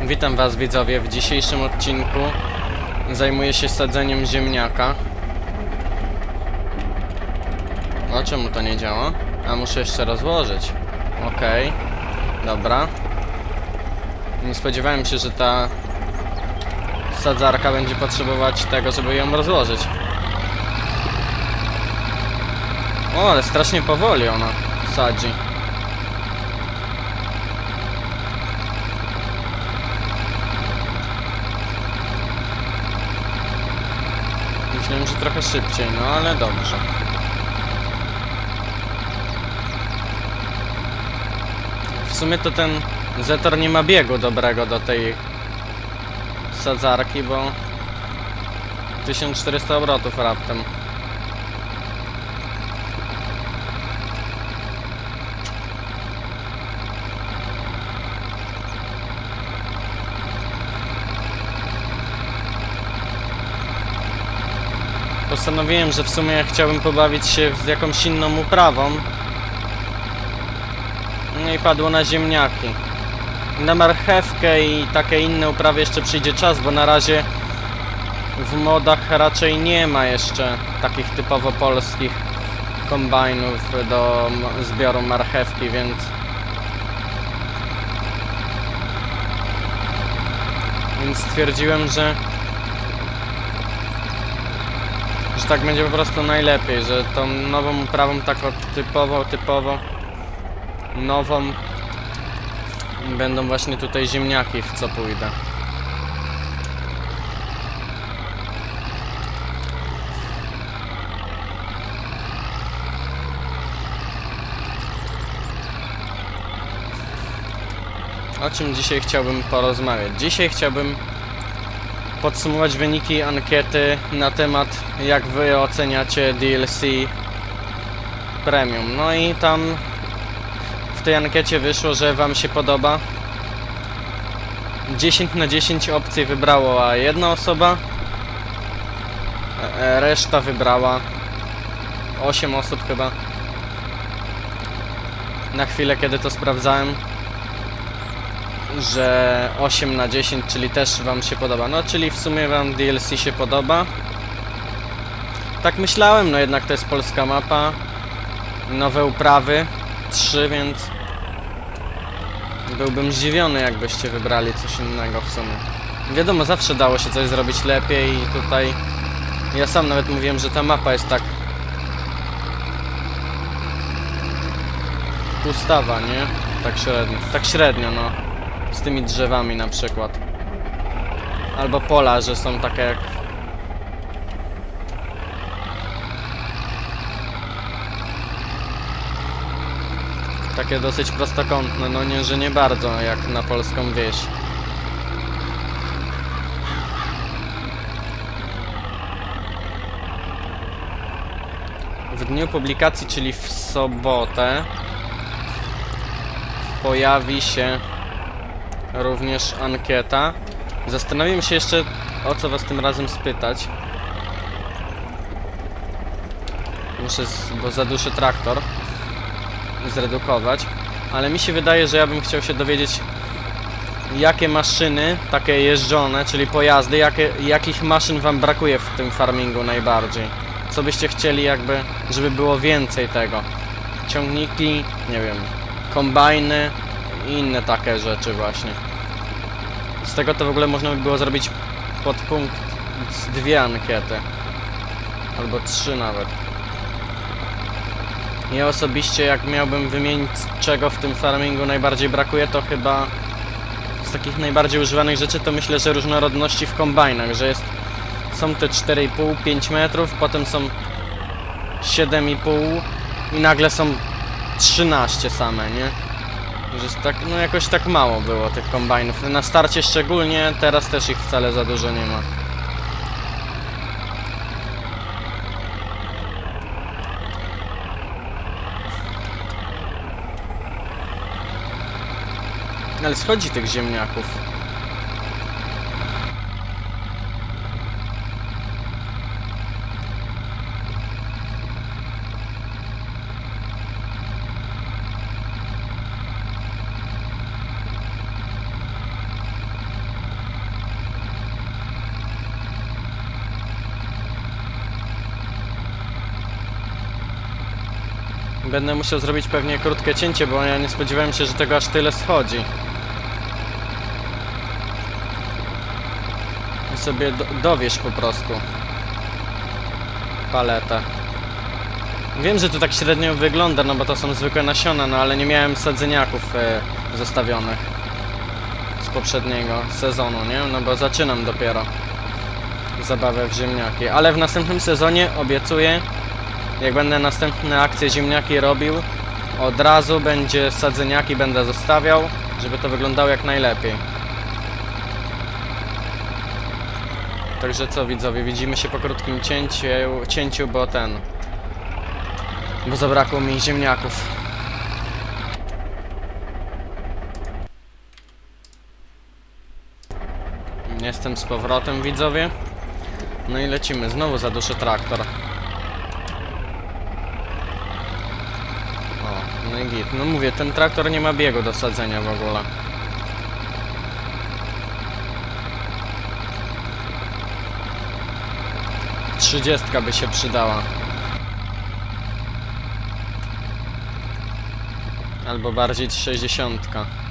Witam was widzowie, w dzisiejszym odcinku zajmuję się sadzeniem ziemniaka. O, czemu to nie działa? A muszę jeszcze rozłożyć. Okej, dobra. Nie spodziewałem się, że ta sadzarka będzie potrzebować tego, żeby ją rozłożyć. O, ale strasznie powoli ona sadzi. Myślałem, że trochę szybciej, no ale dobrze. W sumie to ten Zetor nie ma biegu dobrego do tej sadzarki, bo 1400 obrotów raptem. Postanowiłem, że w sumie chciałbym pobawić się z jakąś inną uprawą. No i padło na ziemniaki. Na marchewkę i takie inne uprawy jeszcze przyjdzie czas, bo na razie w modach raczej nie ma jeszcze takich typowo polskich kombajnów do zbioru marchewki, więc stwierdziłem, że tak będzie po prostu najlepiej, że tą nową uprawą taką typowo nową będą właśnie tutaj ziemniaki, w co pójdę. O czym dzisiaj chciałbym porozmawiać? Dzisiaj chciałbym podsumować wyniki ankiety na temat, jak wy oceniacie DLC Premium. No i tam w tej ankiecie wyszło, że wam się podoba. 10 na 10 opcji wybrała jedna osoba, reszta wybrała 8 osób chyba. Na chwilę, kiedy to sprawdzałem, że 8 na 10, czyli też wam się podoba. No, czyli w sumie wam DLC się podoba. Tak myślałem, no jednak to jest polska mapa. Nowe uprawy 3, więc byłbym zdziwiony, jakbyście wybrali coś innego w sumie. Wiadomo, zawsze dało się coś zrobić lepiej i tutaj ja sam nawet mówiłem, że ta mapa jest tak pustawa, nie? Tak średnio, no. Z tymi drzewami na przykład. Albo pola, że są takie jak... takie dosyć prostokątne, no nie, że nie bardzo jak na polską wieś. W dniu publikacji, czyli w sobotę, pojawi się również ankieta. Zastanowiłem się jeszcze, o co was tym razem spytać. Muszę, bo zaduszę traktor, zredukować. Ale mi się wydaje, że ja bym chciał się dowiedzieć, jakie maszyny, takie jeżdżone, czyli pojazdy, jakich maszyn wam brakuje w tym farmingu najbardziej. Co byście chcieli jakby, żeby było więcej tego. Ciągniki, nie wiem, kombajny i inne takie rzeczy właśnie. Z tego to w ogóle można by było zrobić podpunkt z 2 ankiety. Albo 3 nawet. Ja osobiście, jak miałbym wymienić, czego w tym farmingu najbardziej brakuje, to chyba z takich najbardziej używanych rzeczy to myślę, że różnorodności w kombajnach, że są te 4,5-5 metrów, potem są 7,5 i nagle są 13 same, nie? Że tak, no jakoś tak mało było tych kombajnów. Na starcie szczególnie, teraz też ich wcale za dużo nie ma. Ale schodzi tych ziemniaków. Będę musiał zrobić pewnie krótkie cięcie, bo ja nie spodziewałem się, że tego aż tyle schodzi. I sobie dowieź po prostu paletę. Wiem, że to tak średnio wygląda, no bo to są zwykłe nasiona, no ale nie miałem sadzeniaków zostawionych z poprzedniego sezonu, nie? No bo zaczynam dopiero zabawę w ziemniaki, ale w następnym sezonie obiecuję, jak będę następne akcje ziemniaki robił, od razu będzie sadzeniaki będę zostawiał, żeby to wyglądało jak najlepiej. Także co, widzowie, widzimy się po krótkim cięciu, bo zabrakło mi ziemniaków. Jestem z powrotem, widzowie. No i lecimy, znowu zaduszę traktor. O, no i git. No mówię, ten traktor nie ma biegu do sadzenia w ogóle. Trzydziestka by się przydała. Albo bardziej 60.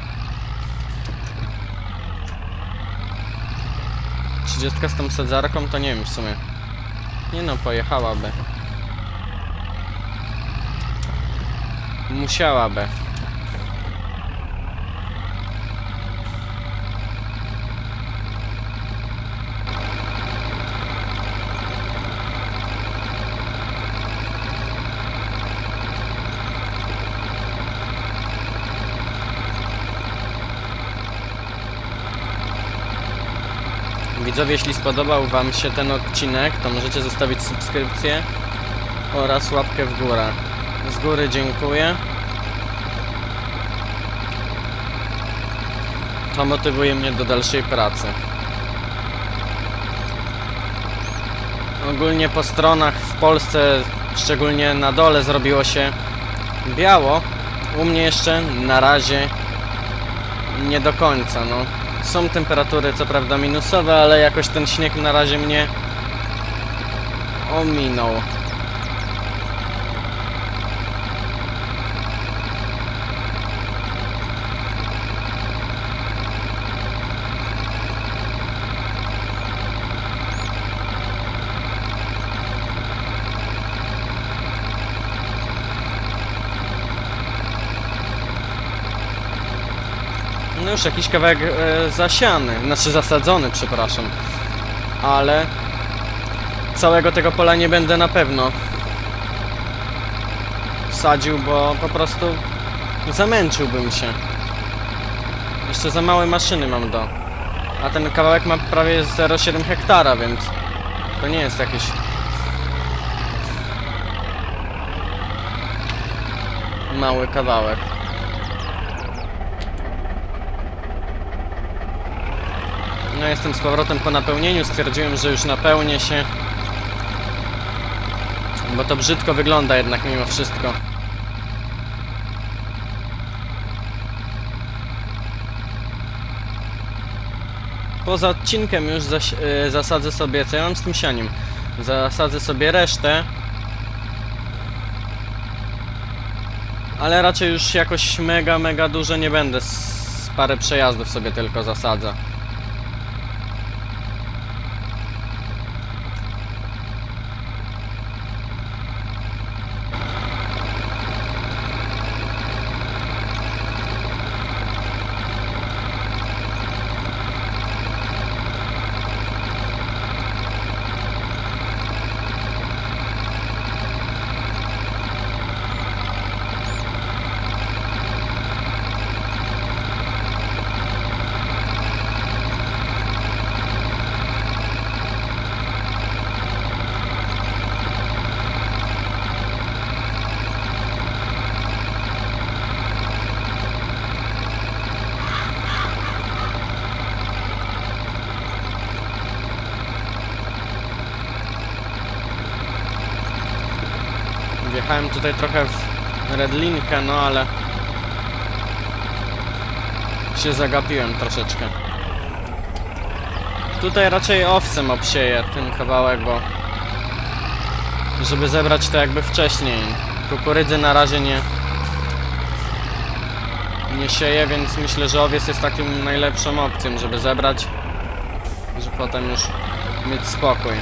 30 z tą sadzarką to nie wiem w sumie. Nie no, pojechałaby. Musiałaby. Widzowie, jeśli spodobał wam się ten odcinek, to możecie zostawić subskrypcję oraz łapkę w górę. Z góry dziękuję. To motywuje mnie do dalszej pracy. Ogólnie po stronach w Polsce, szczególnie na dole, zrobiło się biało. U mnie jeszcze na razie nie do końca, no. Są temperatury co prawda minusowe, ale jakoś ten śnieg na razie mnie ominął. No już jakiś kawałek zasiany, znaczy zasadzony, przepraszam. Ale całego tego pola nie będę na pewno sadził, bo po prostu zamęczyłbym się. Jeszcze za małe maszyny mam a ten kawałek ma prawie 0,7 hektara, więc to nie jest jakiś mały kawałek. No jestem z powrotem po napełnieniu, stwierdziłem, że już napełnię się, bo to brzydko wygląda jednak mimo wszystko. Poza odcinkiem już zasadzę sobie, co ja mam z tym sianiem, zasadzę sobie resztę, ale raczej już jakoś mega duże nie będę, z parę przejazdów sobie tylko zasadzę. Wjechałem tutaj trochę w redlinkę, no ale się zagapiłem troszeczkę. Tutaj raczej owcem obsieję ten kawałek, bo żeby zebrać to jakby wcześniej. Kukurydzy na razie nie sieję, więc myślę, że owiec jest takim najlepszą opcją, żeby zebrać, że potem już mieć spokój.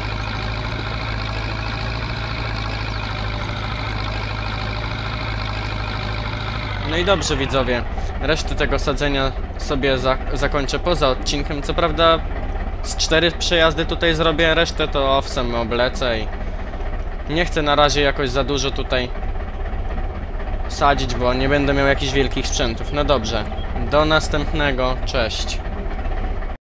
No i dobrze, widzowie, resztę tego sadzenia sobie zakończę poza odcinkiem. Co prawda z 4 przejazdy tutaj zrobię, resztę to owsem oblecę i nie chcę na razie jakoś za dużo tutaj sadzić, bo nie będę miał jakichś wielkich sprzętów. No dobrze, do następnego, cześć.